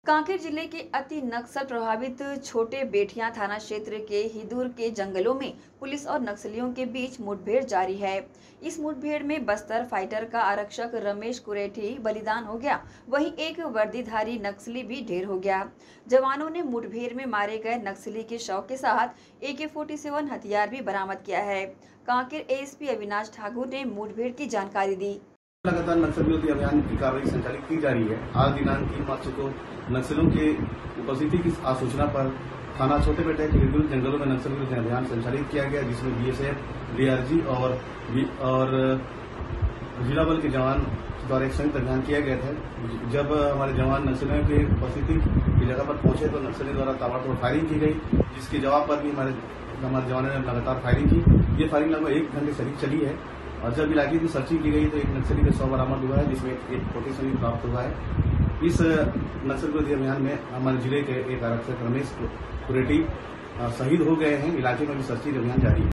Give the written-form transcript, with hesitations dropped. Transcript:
कांकेर जिले के अति नक्सल प्रभावित छोटे बेठिया थाना क्षेत्र के हिदूर के जंगलों में पुलिस और नक्सलियों के बीच मुठभेड़ जारी है। इस मुठभेड़ में बस्तर फाइटर का आरक्षक रमेश कुरेठी बलिदान हो गया, वहीं एक वर्दीधारी नक्सली भी ढेर हो गया। जवानों ने मुठभेड़ में मारे गए नक्सली के शव के साथ AK-47 हथियार भी बरामद किया है। कांकेर ASP अविनाश ठाकुर ने मुठभेड़ की जानकारी दी। लगातार नक्सल विरोधी अभियान की कार्रवाई संचालित की जा रही है। आज दिनांक 3 मार्च को नक्सलियों के उपस्थिति की सूचना पर थाना छोटे बेटे के हिदूर जंगलों में नक्सल विरोधी अभियान संचालित किया गया, जिसमें BSF, DRG और जिला बल के जवान द्वारा एक संयुक्त अभियान किया गया था। जब हमारे जवान नक्सलियों की उपस्थिति की जगह पर पहुंचे तो नक्सलियों द्वारा ताबड़तोड़ फायरिंग की गई, जिसके जवाब पर भी हमारे जवानों ने लगातार फायरिंग की। ये फायरिंग लगभग 1 घंटे से अधिक चली है और जब इलाके की सर्चिंग की गई तो एक नक्सली का शव बरामद हुआ है, जिसमें एक AK-47 प्राप्त हुआ है। इस नक्सल विरोधी अभियान में हमारे जिले के एक आरक्षक रमेश कुरेठी शहीद हो गए हैं। इलाके में भी सर्चिंग अभियान जारी है।